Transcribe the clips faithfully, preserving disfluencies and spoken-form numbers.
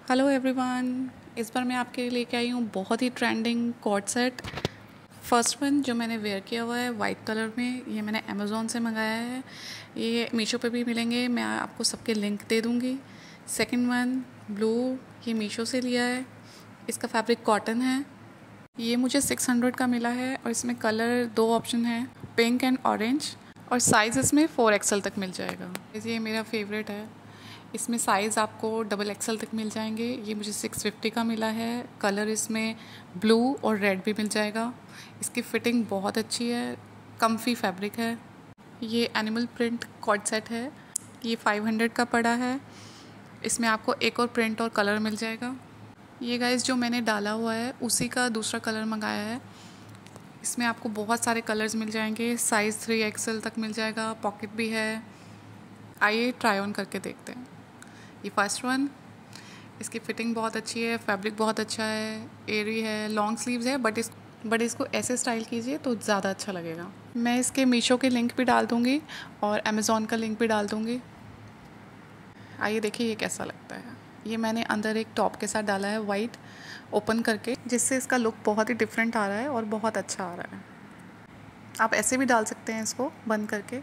Hello everyone, इस बार मैं आपके लिए लेके आई हूँ बहुत ही trending cord set. First one जो मैंने वेयर किया हुआ है वाइट कलर में, ये मैंने अमेज़ोन से मंगाया है। ये मीशो पे भी मिलेंगे, मैं आपको सबके लिंक दे दूँगी। सेकंड वन ब्लू, ये मीशो से लिया है। इसका फैब्रिक कॉटन है। ये मुझे सिक्स हंड्रेड का मिला है और इसमें कलर दो ऑप्शन है, पिंक एंड ऑरेंज, और साइज़ इसमें फोर एक्सएल तक मिल जाएगा। ये मेरा फेवरेट है। इसमें साइज़ आपको डबल एक्सएल तक मिल जाएंगे। ये मुझे सिक्स फिफ्टी का मिला है। कलर इसमें ब्लू और रेड भी मिल जाएगा। इसकी फ़िटिंग बहुत अच्छी है, कम्फी फैब्रिक है। ये एनिमल प्रिंट कॉर्ड सेट है। ये फाइव हंड्रेड का पड़ा है। इसमें आपको एक और प्रिंट और कलर मिल जाएगा। ये गाइस जो मैंने डाला हुआ है उसी का दूसरा कलर मंगाया है। इसमें आपको बहुत सारे कलर्स मिल जाएंगे। साइज़ थ्री एक्सएल तक मिल जाएगा। पॉकेट भी है। आइए ट्राई ऑन करके देखते हैं। ये फर्स्ट वन, इसकी फ़िटिंग बहुत अच्छी है, फैब्रिक बहुत अच्छा है, एरी है, लॉन्ग स्लीव्स है, बट इस बट इसको ऐसे स्टाइल कीजिए तो ज़्यादा अच्छा लगेगा। मैं इसके मीशो के लिंक भी डाल दूँगी और अमेज़ॉन का लिंक भी डाल दूँगी। आइए देखिए ये कैसा लगता है। ये मैंने अंदर एक टॉप के साथ डाला है वाइट ओपन करके, जिससे इसका लुक बहुत ही डिफरेंट आ रहा है और बहुत अच्छा आ रहा है। आप ऐसे भी डाल सकते हैं इसको बंद करके।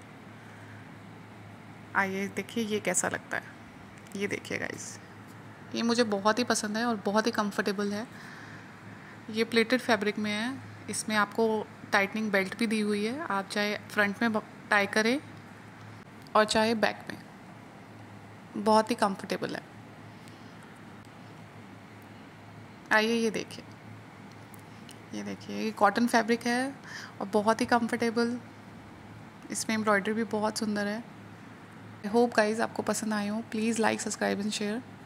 आइए देखिए ये कैसा लगता है। ये देखिए गाइस, ये मुझे बहुत ही पसंद है और बहुत ही कंफर्टेबल है। ये प्लेटेड फैब्रिक में है। इसमें आपको टाइटनिंग बेल्ट भी दी हुई है। आप चाहे फ्रंट में टाई करें और चाहे बैक में, बहुत ही कंफर्टेबल है। आइए ये देखिए, ये देखिए ये कॉटन फैब्रिक है और बहुत ही कंफर्टेबल। इसमें एम्ब्रॉयडरी भी बहुत सुंदर है। आई होप गाइस आपको पसंद आए हो। Please like, subscribe and share.